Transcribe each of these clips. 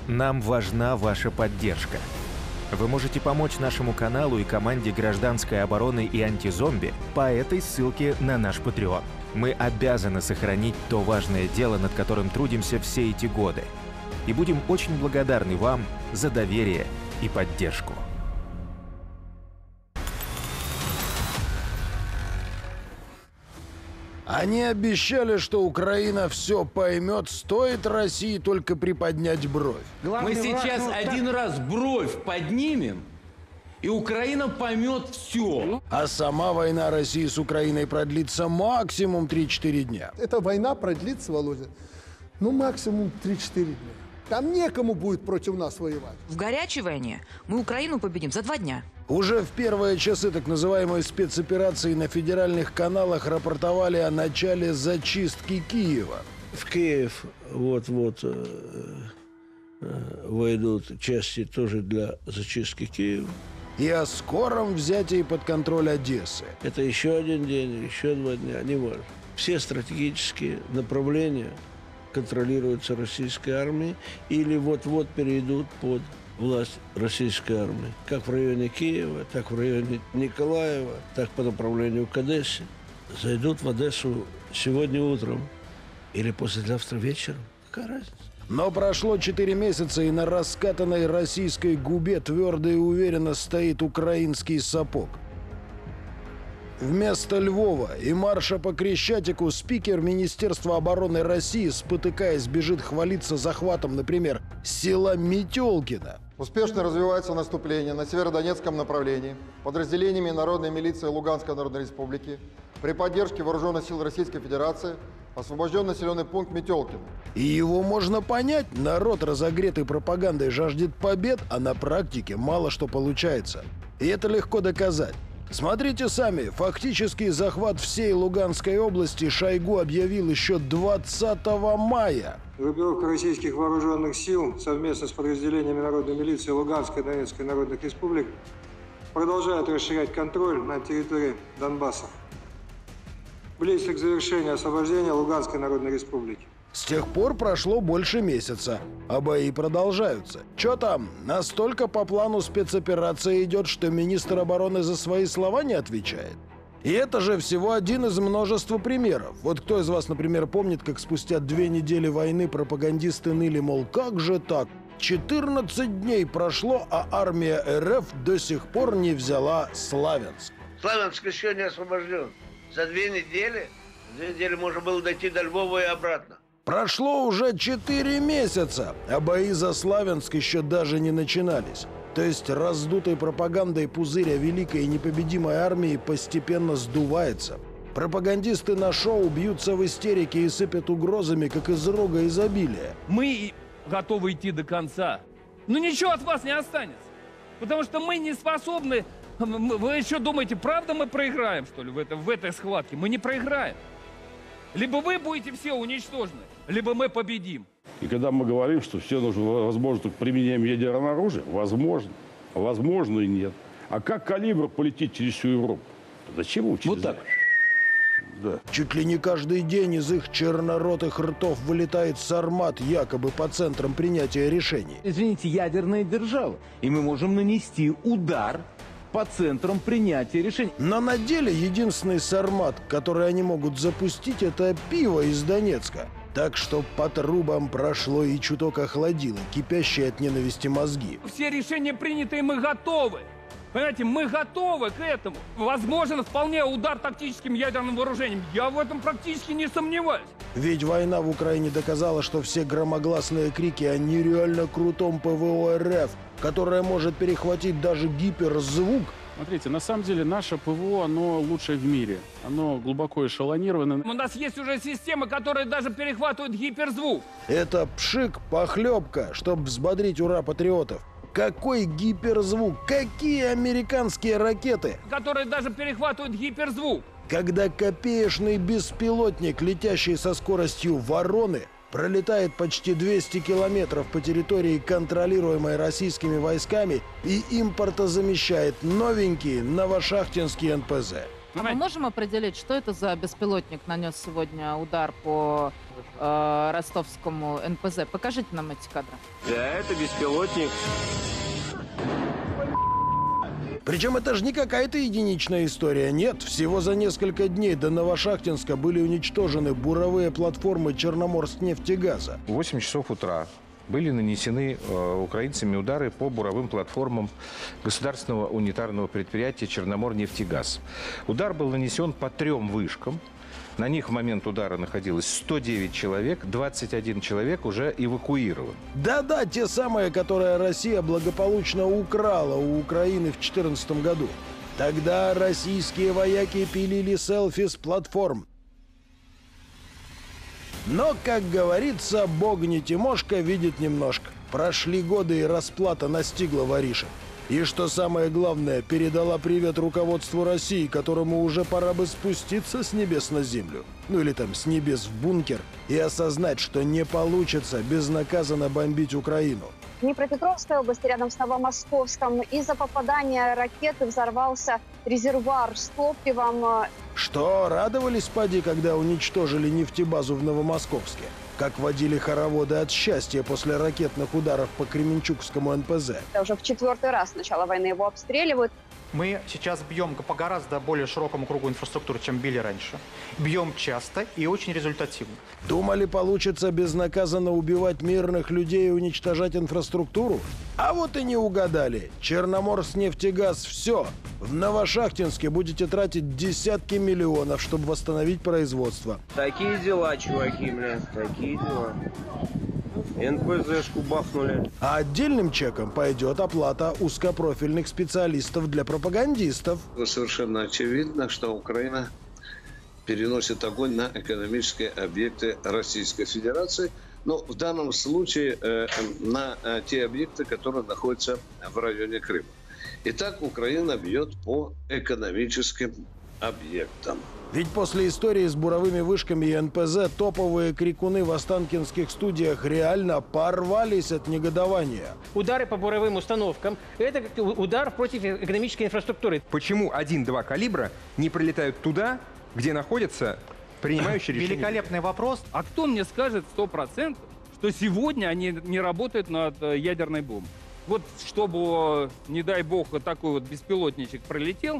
Нам важна ваша поддержка. Вы можете помочь нашему каналу и команде гражданской обороны и антизомби по этой ссылке на наш Patreon. Мы обязаны сохранить то важное дело, над которым трудимся все эти годы. И будем очень благодарны вам за доверие и поддержку. Они обещали, что Украина все поймет, стоит России только приподнять бровь. Мы сейчас один раз бровь поднимем, и Украина поймет все. А сама война России с Украиной продлится максимум 3-4 дня. Эта война продлится, Володя, ну максимум 3-4 дня. Там некому будет против нас воевать. В горячей войне мы Украину победим за 2 дня. Уже в первые часы так называемой спецоперации на федеральных каналах рапортовали о начале зачистки Киева. В Киев вот-вот войдут части тоже для зачистки Киева. И о скором взятии под контроль Одессы. Это еще один день, еще 2 дня, не важно. Все стратегические направления контролируются российской армией или вот-вот перейдут под власть российской армии. Как в районе Киева, так в районе Николаева, так по направлению к Одессе. Зайдут в Одессу сегодня утром или послезавтра вечером. Какая разница? Но прошло 4 месяца, и на раскатанной российской губе твердо и уверенно стоит украинский сапог. Вместо Львова и марша по Крещатику спикер Министерства обороны России, спотыкаясь, бежит хвалиться захватом, например, села Метелкино. Успешно развивается наступление на северодонецком направлении подразделениями народной милиции Луганской Народной Республики при поддержке вооруженных сил Российской Федерации. Освобожден населенный пункт Метелкино. И его можно понять. Народ, разогретый пропагандой, жаждет побед, а на практике мало что получается. И это легко доказать. Смотрите сами, фактический захват всей Луганской области Шойгу объявил еще 20 мая. Группировка российских вооруженных сил совместно с подразделениями народной милиции Луганской и Донецкой народных республик продолжает расширять контроль на территории Донбасса. Близко к завершению освобождения Луганской народной республики. С тех пор прошло больше месяца, а бои продолжаются. Чё там, настолько по плану спецоперация идет, что министр обороны за свои слова не отвечает? И это же всего один из множества примеров. Вот кто из вас, например, помнит, как спустя 2 недели войны пропагандисты ныли, мол, как же так? 14 дней прошло, а армия РФ до сих пор не взяла Славянск. Славянск еще не освобожден. За 2 недели? 2 недели можно было дойти до Львова и обратно. Прошло уже 4 месяца, а бои за Славянск еще даже не начинались. То есть раздутой пропагандой пузырь о великой и непобедимой армии постепенно сдувается. Пропагандисты на шоу бьются в истерике и сыпят угрозами, как из рога изобилия. Мы готовы идти до конца. Но ничего от вас не останется. Потому что мы не способны... Вы еще думаете, правда мы проиграем, что ли, в этой схватке? Мы не проиграем. Либо вы будете все уничтожены, либо мы победим. И когда мы говорим, что все нужно, возможно, только применением ядерного оружия, возможно. Возможно и нет. А как калибр полетит через всю Европу? Зачем учить? Вот так. Да. Чуть ли не каждый день из их черноротых ртов вылетает сармат, якобы по центрам принятия решений. Извините, ядерная держава, и мы можем нанести удар по центрам принятия решений. Но на деле единственный сармат, который они могут запустить, это пиво из Донецка. Так что по трубам прошло и чуток охладило кипящие от ненависти мозги. Все решения приняты, и мы готовы. Понимаете, мы готовы к этому. Возможен вполне удар тактическим ядерным вооружением. Я в этом практически не сомневаюсь. Ведь война в Украине доказала, что все громогласные крики о нереально крутом ПВО РФ, которое может перехватить даже гиперзвук. Смотрите, на самом деле наше ПВО, оно лучшее в мире. Оно глубоко эшелонировано. У нас есть уже системы, которые даже перехватывают гиперзвук. Это пшик, похлебка, чтобы взбодрить ура патриотов. Какой гиперзвук? Какие американские ракеты? Которые даже перехватывают гиперзвук. Когда копеечный беспилотник, летящий со скоростью вороны, пролетает почти 200 километров по территории, контролируемой российскими войсками, и импортозамещает новенький новошахтинский НПЗ. А мы можем определить, что это за беспилотник нанес сегодня удар по ростовскому НПЗ? Покажите нам эти кадры. Да, это беспилотник. Причем это же не какая-то единичная история. Нет, всего за несколько дней до Новошахтинска были уничтожены буровые платформы Черноморскнефтегаза. В 8 часов утра были нанесены украинцами удары по буровым платформам государственного унитарного предприятия «Черноморнефтегаз». Удар был нанесен по 3 вышкам. На них в момент удара находилось 109 человек, 21 человек уже эвакуирован. Да-да, те самые, которые Россия благополучно украла у Украины в 2014 году. Тогда российские вояки пилили селфи с платформ. Но, как говорится, Бог не Тимошка, видит немножко. Прошли годы, и расплата настигла воришек. И что самое главное, передала привет руководству России, которому уже пора бы спуститься с небес на землю. Ну или там с небес в бункер и осознать, что не получится безнаказанно бомбить Украину. В Днепропетровской области, рядом с Новомосковском, из-за попадания ракеты взорвался резервуар с топливом. Что, радовались, поди, когда уничтожили нефтебазу в Новомосковске? Как водили хороводы от счастья после ракетных ударов по Кременчугскому НПЗ. Это уже в 4-й раз с начала войны его обстреливают. Мы сейчас бьем по гораздо более широкому кругу инфраструктуры, чем били раньше. Бьем часто и очень результативно. Думали, получится безнаказанно убивать мирных людей и уничтожать инфраструктуру? А вот и не угадали. Черноморснефтегаз – все. В Новошахтинске будете тратить десятки миллионов, чтобы восстановить производство. Такие дела, чуваки, блин, такие дела. НПЗшку бахнули. А отдельным чеком пойдет оплата узкопрофильных специалистов для пропагандистов. Совершенно очевидно, что Украина переносит огонь на экономические объекты Российской Федерации. Но в данном случае на те объекты, которые находятся в районе Крыма. Итак, Украина бьет по экономическим объектам. Ведь после истории с буровыми вышками и НПЗ топовые крикуны в останкинских студиях реально порвались от негодования. Удары по буровым установкам – это удар против экономической инфраструктуры. Почему 1-2 калибра не прилетают туда, где находятся принимающие решения? Великолепный вопрос. А кто мне скажет 100%, что сегодня они не работают над ядерной бомбой? Вот чтобы, не дай бог, такой вот беспилотничек пролетел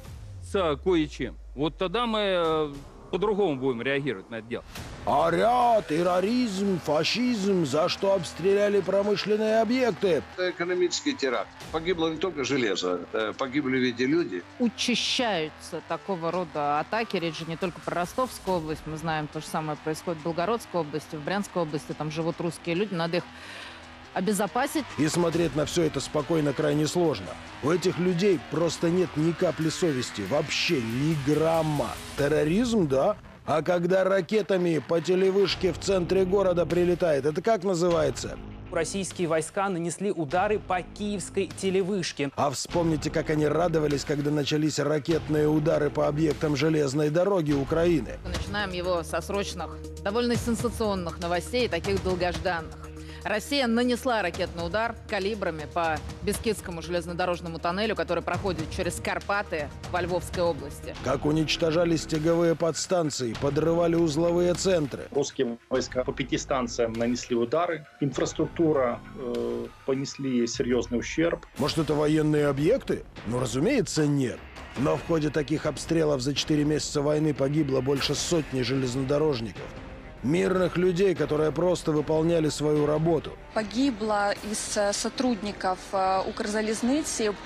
с кое-чем, вот тогда мы по-другому будем реагировать на это дело. Орят, терроризм, фашизм, за что обстреляли промышленные объекты. Это экономический теракт. Погибло не только железо, погибли ведь и люди. Учащаются такого рода атаки. Речь же не только про Ростовскую область. Мы знаем, то же самое происходит в Белгородской области, в Брянской области. Там живут русские люди, надо их обезопасить. И смотреть на все это спокойно крайне сложно. У этих людей просто нет ни капли совести, вообще ни грамма. Терроризм, да? А когда ракетами по телевышке в центре города прилетает, это как называется? Российские войска нанесли удары по киевской телевышке. А вспомните, как они радовались, когда начались ракетные удары по объектам железной дороги Украины. Начинаем его со срочных, довольно сенсационных новостей, таких долгожданных. Россия нанесла ракетный удар калибрами по Бескидскому железнодорожному тоннелю, который проходит через Карпаты во Львовской области. Как уничтожали стяговые подстанции, подрывали узловые центры. Русские войска по 5 станциям нанесли удары. Инфраструктура понесли серьезный ущерб. Может, это военные объекты? Ну, разумеется, нет. Но в ходе таких обстрелов за 4 месяца войны погибло больше сотни железнодорожников. Мирных людей, которые просто выполняли свою работу. Погибло из сотрудников Укрзалезницы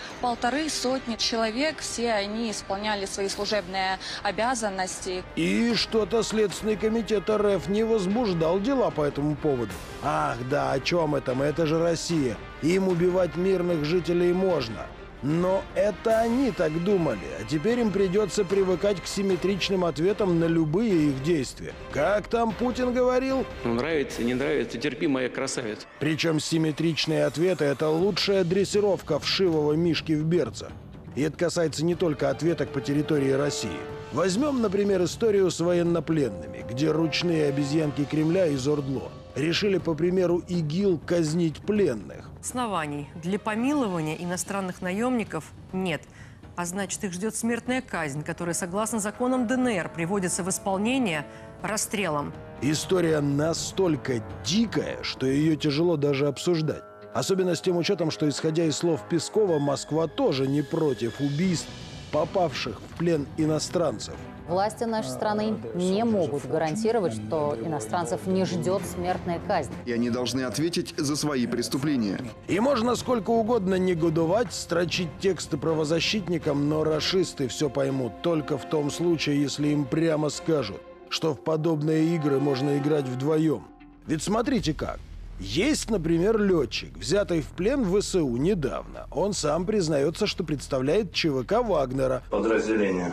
150 человек. Все они исполняли свои служебные обязанности. И что-то Следственный комитет РФ не возбуждал дела по этому поводу. Ах да, о чем это мы? Это же Россия. Им убивать мирных жителей можно. Но это они так думали, а теперь им придется привыкать к симметричным ответам на любые их действия. Как там Путин говорил? Нравится, не нравится, терпи, моя красавица. Причем симметричные ответы – это лучшая дрессировка вшивого мишки в берца. И это касается не только ответок по территории России. Возьмем, например, историю с военнопленными, где ручные обезьянки Кремля из Ордло решили, по примеру ИГИЛ, казнить пленных. Оснований для помилования иностранных наемников нет. А значит, их ждет смертная казнь, которая, согласно законам ДНР, приводится в исполнение расстрелом. История настолько дикая, что ее тяжело даже обсуждать. Особенно с тем учетом, что, исходя из слов Пескова, Москва тоже не против убийств попавших в плен иностранцев. Власти нашей страны не могут гарантировать, что иностранцев не ждет смертная казнь. И они должны ответить за свои преступления. И можно сколько угодно негодовать, строчить тексты правозащитникам, но рашисты все поймут только в том случае, если им прямо скажут, что в подобные игры можно играть вдвоем. Ведь смотрите как. Есть, например, летчик, взятый в плен в ВСУ недавно. Он сам признается, что представляет ЧВК Вагнера. Подразделение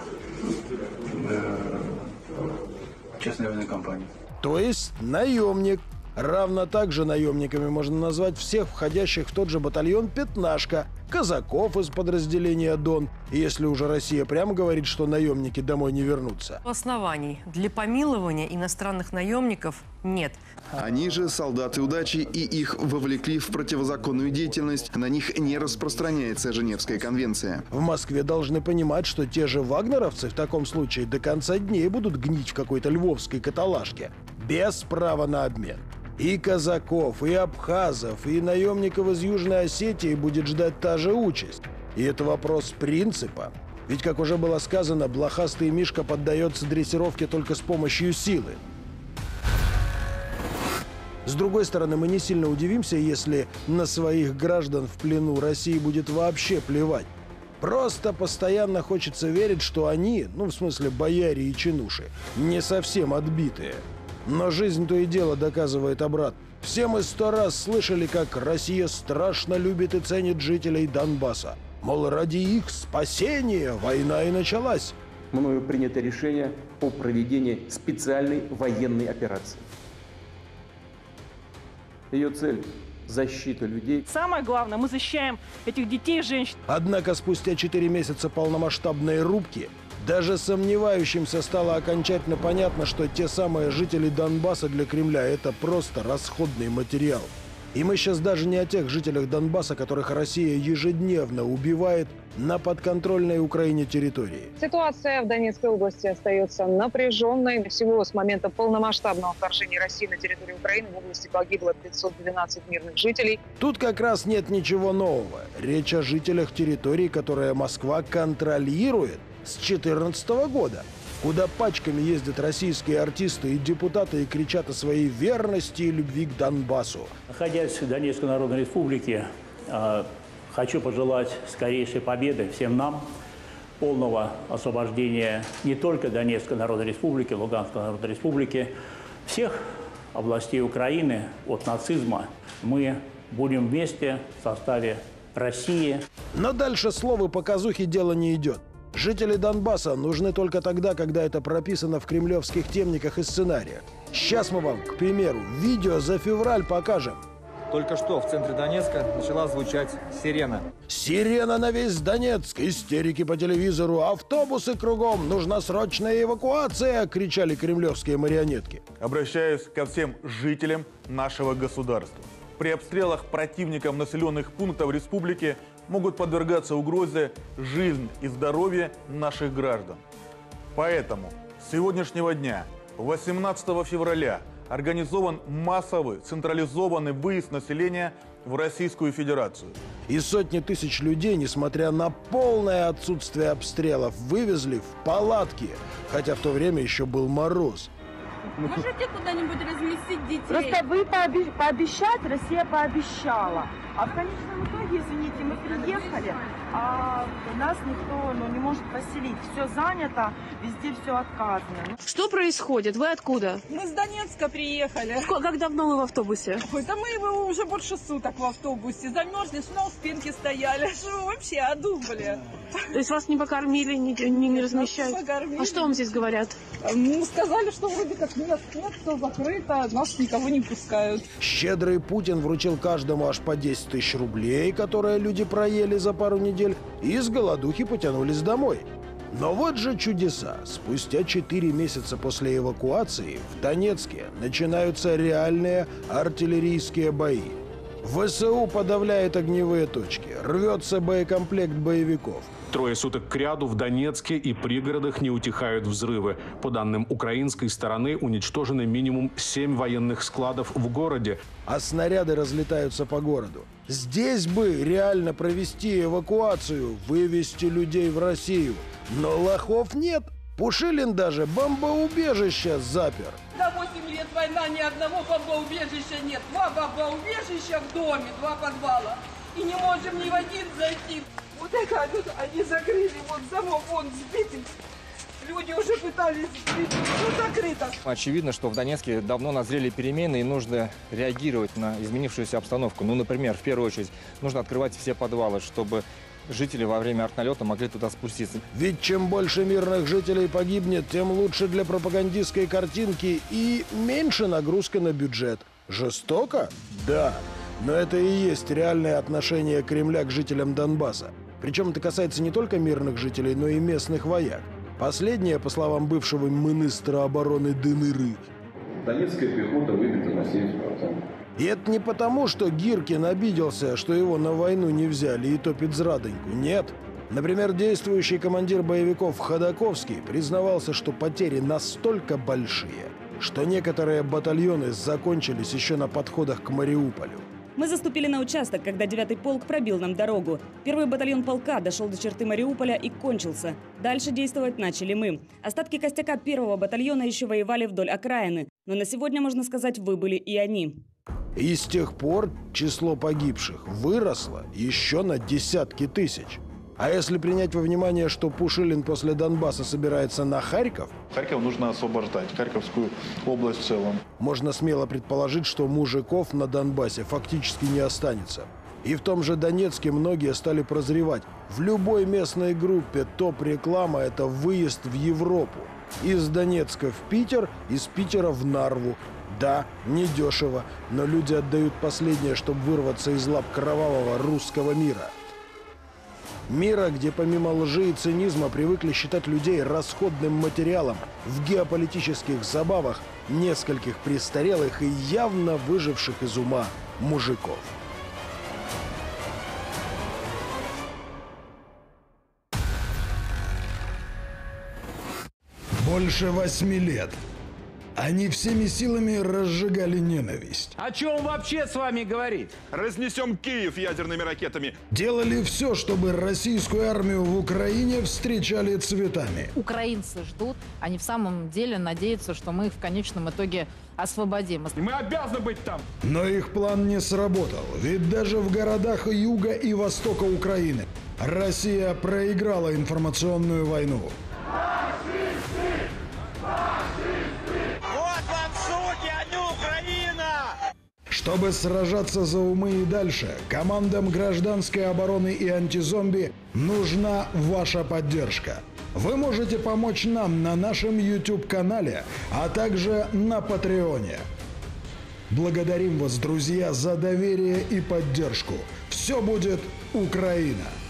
частной военной компании. То есть наемник. Равно также наемниками можно назвать всех входящих в тот же батальон «Пятнашка», казаков из подразделения «Дон». И если уже Россия прямо говорит, что наемники домой не вернутся. Оснований для помилования иностранных наемников нет. Они же солдаты удачи, и их вовлекли в противозаконную деятельность. На них не распространяется Женевская конвенция. В Москве должны понимать, что те же вагнеровцы в таком случае до конца дней будут гнить в какой-то львовской каталажке. Без права на обмен. И казаков, и абхазов, и наемников из Южной Осетии будет ждать та же участь. И это вопрос принципа. Ведь, как уже было сказано, блохастый Мишка поддается дрессировке только с помощью силы. С другой стороны, мы не сильно удивимся, если на своих граждан в плену России будет вообще плевать. Просто постоянно хочется верить, что они, ну в смысле бояре и чинуши, не совсем отбитые. Но жизнь то и дело доказывает обратно. Все мы 100 раз слышали, как Россия страшно любит и ценит жителей Донбасса. Мол, ради их спасения война и началась. Мною принято решение о проведении специальной военной операции. Ее цель – защита людей. Самое главное, мы защищаем этих детей и женщин. Однако спустя 4 месяца полномасштабной рубки даже сомневающимся стало окончательно понятно, что те самые жители Донбасса для Кремля – это просто расходный материал. И мы сейчас даже не о тех жителях Донбасса, которых Россия ежедневно убивает на подконтрольной Украине территории. Ситуация в Донецкой области остается напряженной. Всего с момента полномасштабного вторжения России на территорию Украины в области погибло 512 мирных жителей. Тут как раз нет ничего нового. Речь о жителях территории, которые Москва контролирует с 2014 года. Куда пачками ездят российские артисты и депутаты и кричат о своей верности и любви к Донбассу. Находясь в Донецкой Народной Республике, хочу пожелать скорейшей победы всем нам, полного освобождения не только Донецкой Народной Республики, Луганской Народной Республики, всех областей Украины от нацизма. Мы будем вместе в составе России. Но дальше слов и показухи дело не идет. Жители Донбасса нужны только тогда, когда это прописано в кремлевских темниках и сценариях. Сейчас мы вам, к примеру, видео за февраль покажем. Только что в центре Донецка начала звучать сирена. Сирена на весь Донецк, истерики по телевизору, автобусы кругом, нужна срочная эвакуация, кричали кремлевские марионетки. Обращаюсь ко всем жителям нашего государства. При обстрелах противником населенных пунктов республики могут подвергаться угрозе жизнь и здоровье наших граждан. Поэтому с сегодняшнего дня, 18 февраля, организован массовый централизованный выезд населения в Российскую Федерацию. И сотни тысяч людей, несмотря на полное отсутствие обстрелов, вывезли в палатки, хотя в то время еще был мороз. Можете куда-нибудь разместить детей? Просто вы пообещать, Россия пообещала. А в конечном итоге, извините, мы приехали, а нас никто не может поселить. Все занято, везде все отказано. Что происходит? Вы откуда? Мы с Донецка приехали. Как давно вы в автобусе? Ой, да мы уже больше суток в автобусе. Замерзли, на спинке стояли. Что вы вообще одумали? То есть вас не покормили, не размещают? Покормили. А что вам здесь говорят? Ну, сказали, что вроде как нет, все закрыто, нас никого не пускают. Щедрый Путин вручил каждому аж по 10 тысяч рублей, которые люди проели за пару недель, и с голодухи потянулись домой. Но вот же чудеса. Спустя 4 месяца после эвакуации в Донецке начинаются реальные артиллерийские бои. ВСУ подавляет огневые точки, рвется боекомплект боевиков. Трое суток кряду в Донецке и пригородах не утихают взрывы. По данным украинской стороны, уничтожены минимум 7 военных складов в городе. А снаряды разлетаются по городу. Здесь бы реально провести эвакуацию, вывести людей в Россию. Но лохов нет. Пушилин даже бомбоубежище запер. За 8 лет война ни одного бомбоубежища нет. 2 бомбоубежища в доме, 2 подвала. И не можем ни в один зайти. Вот это они закрыли, вот замок вон сбитый. Люди уже пытались сбить, все закрыто. Очевидно, что в Донецке давно назрели перемены и нужно реагировать на изменившуюся обстановку. Ну, например, в первую очередь нужно открывать все подвалы, чтобы жители во время артналета могли туда спуститься. Ведь чем больше мирных жителей погибнет, тем лучше для пропагандистской картинки и меньше нагрузка на бюджет. Жестоко? Да. Но это и есть реальное отношение Кремля к жителям Донбасса. Причем это касается не только мирных жителей, но и местных вояк. Последнее, по словам бывшего министра обороны ДНР. Донецкая пехота выбита на 70%. И это не потому, что Гиркин обиделся, что его на войну не взяли и топит зрадоньку. Нет. Например, действующий командир боевиков Ходаковский признавался, что потери настолько большие, что некоторые батальоны закончились еще на подходах к Мариуполю. Мы заступили на участок, когда 9-й полк пробил нам дорогу. Первый батальон полка дошел до черты Мариуполя и кончился. Дальше действовать начали мы. Остатки костяка 1-го батальона еще воевали вдоль окраины. Но на сегодня, можно сказать, выбыли и они. И с тех пор число погибших выросло еще на десятки тысяч. А если принять во внимание, что Пушилин после Донбасса собирается на Харьков... Харьков нужно освобождать, Харьковскую область в целом. Можно смело предположить, что мужиков на Донбассе фактически не останется. И в том же Донецке многие стали прозревать. В любой местной группе топ-реклама – это выезд в Европу. Из Донецка в Питер, из Питера в Нарву. Да, недешево, но люди отдают последнее, чтобы вырваться из лап кровавого русского мира. Мира, где помимо лжи и цинизма привыкли считать людей расходным материалом в геополитических забавах нескольких престарелых и явно выживших из ума мужиков. Больше 8 лет. Они всеми силами разжигали ненависть. О чем вообще с вами говорить? Разнесем Киев ядерными ракетами. Делали все, чтобы российскую армию в Украине встречали цветами. Украинцы ждут, они в самом деле надеются, что мы их в конечном итоге освободим. Мы обязаны быть там. Но их план не сработал, ведь даже в городах юга и востока Украины Россия проиграла информационную войну. Чтобы сражаться за умы и дальше, командам гражданской обороны и антизомби нужна ваша поддержка. Вы можете помочь нам на нашем YouTube-канале, а также на Патреоне. Благодарим вас, друзья, за доверие и поддержку. Все будет Украина!